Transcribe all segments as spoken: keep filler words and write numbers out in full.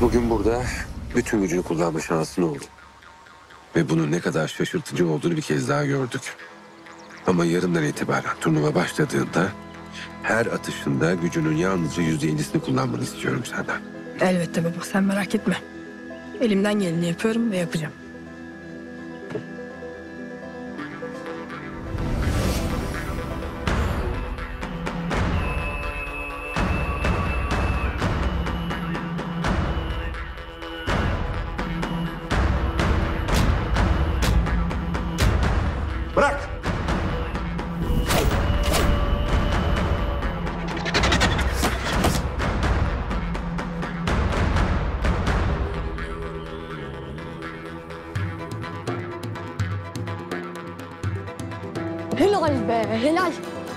Bugün burada bütün gücünü kullanma şansın oldu. Ve bunun ne kadar şaşırtıcı olduğunu bir kez daha gördük. Ama yarından itibaren turnuva başladığında her atışında gücünün yalnızca yüzde ellisini kullanmanı istiyorum senden. Elbette baba, sen merak etme. Elimden geleni yapıyorum ve yapacağım. Bırak! Helal be, helal.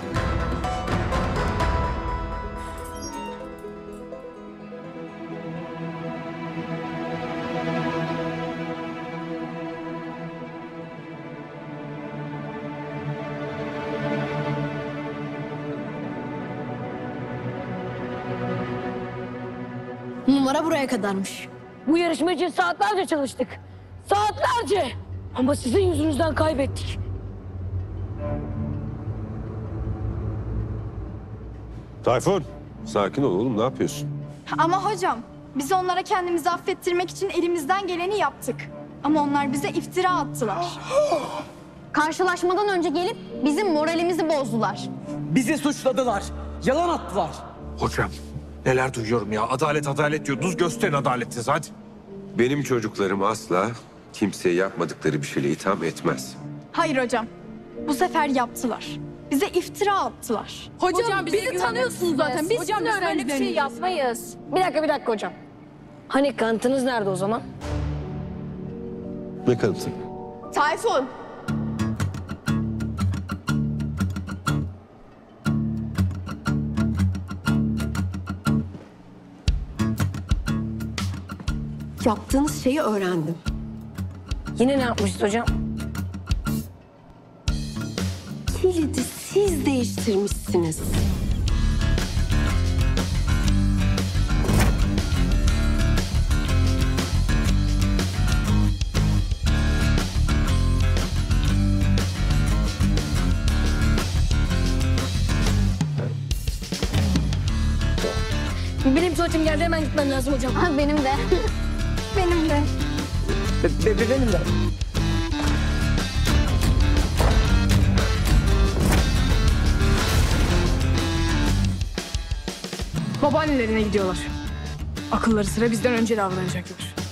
Numara buraya kadarmış. Bu yarışma için saatlerce çalıştık. Saatlerce. Ama sizin yüzünüzden kaybettik. Tayfun, sakin ol oğlum, ne yapıyorsun? Ama hocam, biz onlara kendimizi affettirmek için elimizden geleni yaptık. Ama onlar bize iftira attılar. Karşılaşmadan önce gelip bizim moralimizi bozdular. Bizi suçladılar. Yalan attılar. Hocam neler duyuyorum ya. Adalet adalet diyordunuz. Gösterin adaletinizi hadi. Benim çocuklarım asla kimseye yapmadıkları bir şeyle itham etmez. Hayır hocam, bu sefer yaptılar. Bize iftira attılar. Hocam, hocam bizi tanıyorsunuz zaten. Biz hocam, biz böyle bir şey yapmayız. Bir dakika bir dakika hocam. Hani kanıtınız nerede o zaman? Ne kanıtı? Tayfun! Yaptığınız şeyi öğrendim. Yine ne yapmışız hocam? Kilidi siz değiştirmişsiniz. Benim tuvaletim geldi, hemen gitmem lazım hocam. Ha, benim de. Benim de. Be be benim de. Babaannelerine gidiyorlar. Akılları sıra bizden önce davranacaklar.